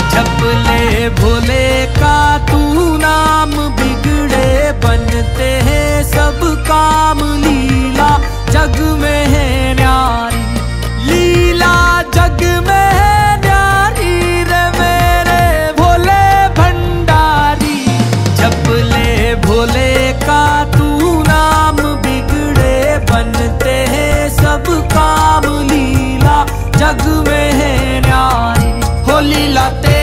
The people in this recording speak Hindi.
जप ले भोले का तू नाम, बिगड़े बनते हैं सब काम। लीला जग में है न्यारी, लीला जग में है न्यारी रे मेरे भोले भंडारी। जप ले भोले का तू नाम, बिगड़े बनते हैं सब काम। लीला जग में है न्यारी, हो लीला